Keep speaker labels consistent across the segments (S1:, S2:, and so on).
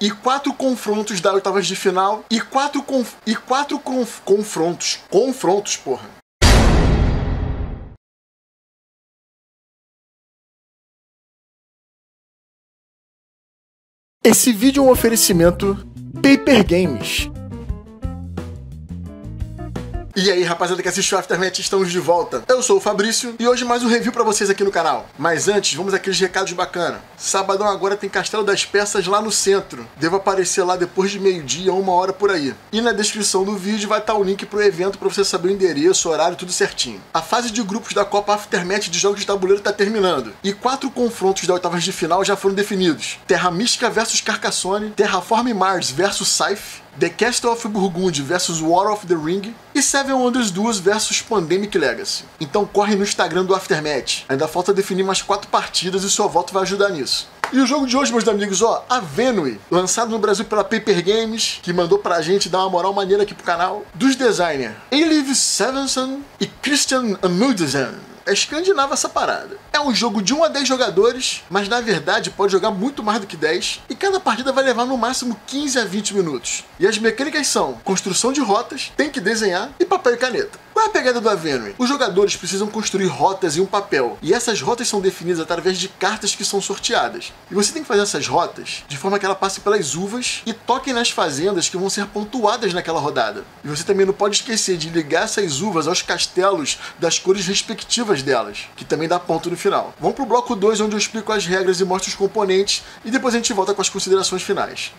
S1: e 4 confrontos da oitavas de final e 4 confrontos. Confrontos, porra. Esse vídeo é um oferecimento Paper Games. E aí, rapaziada que assistiu Aftermath, estamos de volta. Eu sou o Fabrício e hoje mais um review pra vocês aqui no canal. Mas antes, vamos àqueles recados bacana. Sabadão agora tem Castelo das Peças lá no centro. Devo aparecer lá depois de meio-dia, 1h por aí. E na descrição do vídeo vai estar o link pro evento pra você saber o endereço, horário, tudo certinho. A fase de grupos da Copa Aftermath de jogos de tabuleiro tá terminando. E 4 confrontos da oitavas de final já foram definidos. Terra Mística vs Carcassonne, Terraform Mars vs Scythe, The Castle of Burgundy vs War of the Ring e Seven Wonders 2 vs Pandemic Legacy. Então corre no Instagram do Aftermath. Ainda falta definir mais 4 partidas e sua voto vai ajudar nisso. E o jogo de hoje, meus amigos, ó, a Venue, lançado no Brasil pela Paper Games, que mandou pra gente dar uma moral maneira aqui pro canal, dos designers Eilif Svensson e Christian Amundsen. É escandinava essa parada. É um jogo de 1 a 10 jogadores, mas na verdade pode jogar muito mais do que 10, e cada partida vai levar no máximo 15 a 20 minutos. E as mecânicas são construção de rotas, tem que desenhar e papel e caneta. Qual é a pegada do Avenue? Os jogadores precisam construir rotas em um papel, e essas rotas são definidas através de cartas que são sorteadas. E você tem que fazer essas rotas de forma que ela passe pelas uvas e toque nas fazendas que vão ser pontuadas naquela rodada. E você também não pode esquecer de ligar essas uvas aos castelos das cores respectivas delas, que também dá ponto no final. Vamos pro bloco 2, onde eu explico as regras e mostro os componentes, e depois a gente volta com as considerações finais.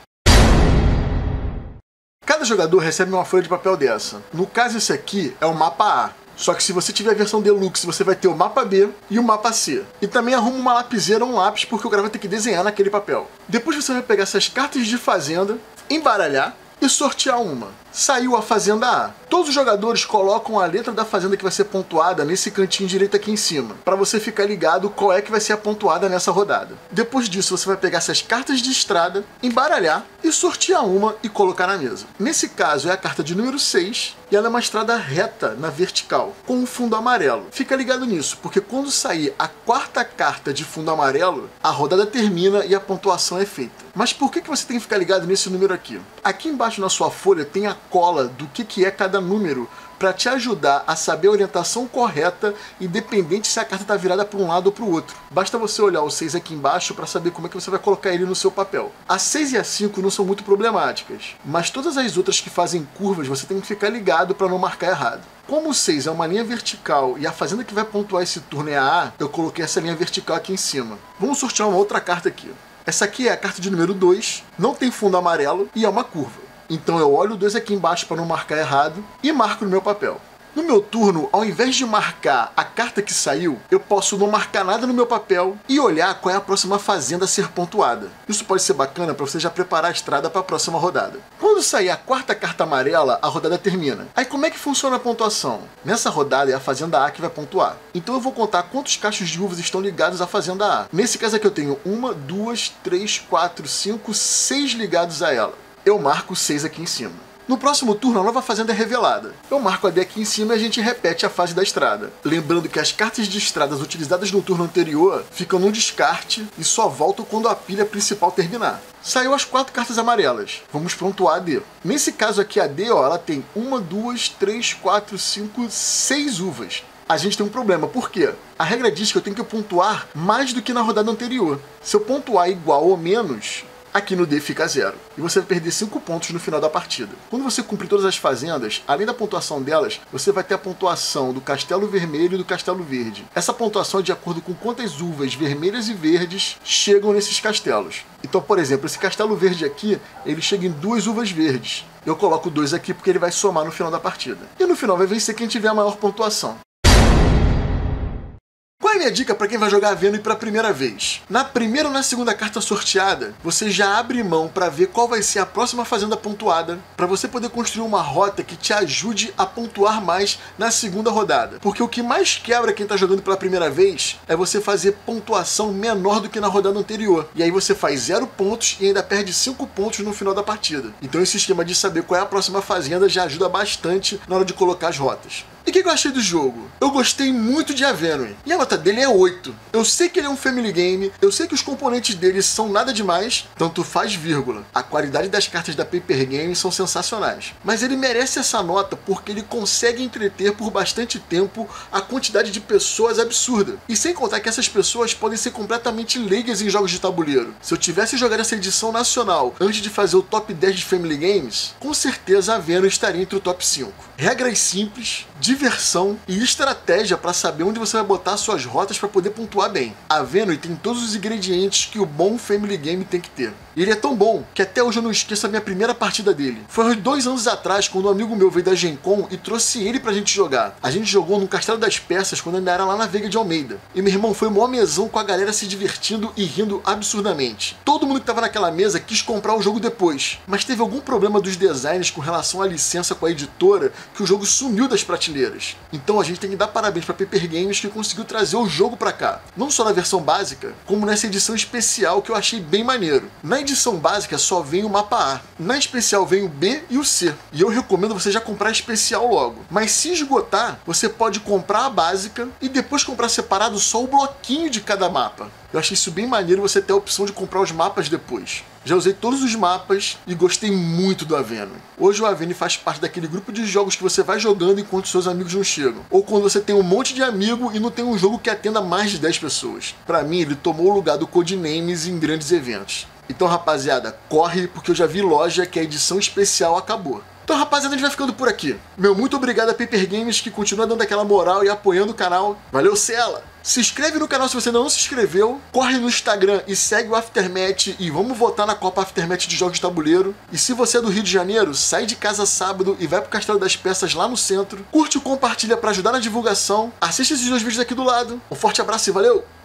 S1: Cada jogador recebe uma folha de papel dessa. No caso, esse aqui é o mapa A. Só que se você tiver a versão Deluxe, você vai ter o mapa B e o mapa C. E também arruma uma lapiseira ou um lápis, porque o cara vai ter que desenhar naquele papel. Depois você vai pegar essas cartas de fazenda, embaralhar e sortear uma. Saiu a Fazenda A. Todos os jogadores colocam a letra da fazenda que vai ser pontuada nesse cantinho direito aqui em cima, para você ficar ligado qual é que vai ser a pontuada nessa rodada. Depois disso, você vai pegar essas cartas de estrada, embaralhar e sortear uma e colocar na mesa. Nesse caso, é a carta de número 6 e ela é uma estrada reta na vertical, com um fundo amarelo. Fica ligado nisso, porque quando sair a 4ª carta de fundo amarelo, a rodada termina e a pontuação é feita. Mas por que você tem que ficar ligado nesse número aqui? Aqui embaixo na sua folha tem a cola do que é cada número, para te ajudar a saber a orientação correta, independente se a carta está virada para um lado ou para o outro. Basta você olhar o 6 aqui embaixo para saber como é que você vai colocar ele no seu papel. A 6 e a 5 não são muito problemáticas, mas todas as outras que fazem curvas você tem que ficar ligado para não marcar errado. Como o 6 é uma linha vertical e a fazenda que vai pontuar esse turno é a A, eu coloquei essa linha vertical aqui em cima. Vamos sortear uma outra carta aqui. Essa aqui é a carta de número 2, não tem fundo amarelo e é uma curva. Então eu olho o 2 aqui embaixo para não marcar errado e marco no meu papel. No meu turno, ao invés de marcar a carta que saiu, eu posso não marcar nada no meu papel e olhar qual é a próxima fazenda a ser pontuada. Isso pode ser bacana para você já preparar a estrada para a próxima rodada. Quando sair a 4ª carta amarela, a rodada termina. Aí como é que funciona a pontuação? Nessa rodada é a fazenda A que vai pontuar. Então eu vou contar quantos cachos de uvas estão ligados à fazenda A. Nesse caso aqui eu tenho 1, 2, 3, 4, 5, 6 ligados a ela. Eu marco 6 aqui em cima. No próximo turno, a nova fazenda é revelada. Eu marco a D aqui em cima e a gente repete a fase da estrada. Lembrando que as cartas de estradas utilizadas no turno anterior ficam no descarte e só voltam quando a pilha principal terminar. Saiu as 4 cartas amarelas. Vamos pontuar a D. Nesse caso aqui, a D, ó, ela tem 1, 2, 3, 4, 5, 6 uvas. A gente tem um problema, por quê? A regra diz que eu tenho que pontuar mais do que na rodada anterior. Se eu pontuar igual ou menos, aqui no D fica 0. E você vai perder 5 pontos no final da partida. Quando você cumprir todas as fazendas, além da pontuação delas, você vai ter a pontuação do Castelo Vermelho e do Castelo Verde. Essa pontuação é de acordo com quantas uvas vermelhas e verdes chegam nesses castelos. Então, por exemplo, esse Castelo Verde aqui, ele chega em 2 uvas verdes. Eu coloco 2 aqui porque ele vai somar no final da partida. E no final vai vencer quem tiver a maior pontuação. Qual é a minha dica para quem vai jogar a Venue pela primeira vez? Na primeira ou na segunda carta sorteada, você já abre mão para ver qual vai ser a próxima fazenda pontuada, para você poder construir uma rota que te ajude a pontuar mais na segunda rodada. Porque o que mais quebra quem está jogando pela primeira vez é você fazer pontuação menor do que na rodada anterior. E aí você faz 0 pontos e ainda perde 5 pontos no final da partida. Então esse esquema de saber qual é a próxima fazenda já ajuda bastante na hora de colocar as rotas. E o que eu achei do jogo? Eu gostei muito de Avenue. E a nota dele é 8. Eu sei que ele é um family game, eu sei que os componentes dele são nada demais, tanto faz vírgula. A qualidade das cartas da Paper Games são sensacionais. Mas ele merece essa nota porque ele consegue entreter por bastante tempo a quantidade de pessoas absurda. E sem contar que essas pessoas podem ser completamente leigas em jogos de tabuleiro. Se eu tivesse jogado essa edição nacional antes de fazer o top 10 de Family Games, com certeza a Avenue estaria entre o top 5. Regras simples, diversão e estratégia para saber onde você vai botar suas rotas para poder pontuar bem. A Avenue tem todos os ingredientes que o bom Family Game tem que ter. E ele é tão bom que até hoje eu não esqueço a minha primeira partida dele. Foi uns 2 anos atrás, quando um amigo meu veio da Gen Con e trouxe ele pra gente jogar. A gente jogou no Castelo das Peças quando ainda era lá na Veiga de Almeida. E meu irmão, foi um maior mesão com a galera se divertindo e rindo absurdamente. Todo mundo que tava naquela mesa quis comprar o jogo depois, mas teve algum problema dos designers com relação à licença com a editora que o jogo sumiu das prateleiras. Então a gente tem que dar parabéns pra Paper Games que conseguiu trazer o jogo pra cá. Não só na versão básica, como nessa edição especial que eu achei bem maneiro. Na edição básica só vem o mapa A. Na especial vem o B e o C. E eu recomendo você já comprar a especial logo. Mas se esgotar, você pode comprar a básica e depois comprar separado só o bloquinho de cada mapa. Eu achei isso bem maneiro você ter a opção de comprar os mapas depois. Já usei todos os mapas e gostei muito do Avenue. Hoje o Avenue faz parte daquele grupo de jogos que você vai jogando enquanto seus amigos não chegam. Ou quando você tem um monte de amigo e não tem um jogo que atenda mais de 10 pessoas. Pra mim, ele tomou o lugar do Codenames em grandes eventos. Então, rapaziada, corre porque eu já vi loja que a edição especial acabou. Então, rapaziada, a gente vai ficando por aqui. Meu muito obrigado a Paper Games que continua dando aquela moral e apoiando o canal. Valeu, Cela! Se inscreve no canal se você ainda não se inscreveu, corre no Instagram e segue o Aftermath e vamos votar na Copa Aftermath de Jogos de Tabuleiro. E se você é do Rio de Janeiro, sai de casa sábado e vai pro Castelo das Peças lá no centro. Curte e compartilha para ajudar na divulgação. Assiste esses 2 vídeos aqui do lado. Um forte abraço e valeu!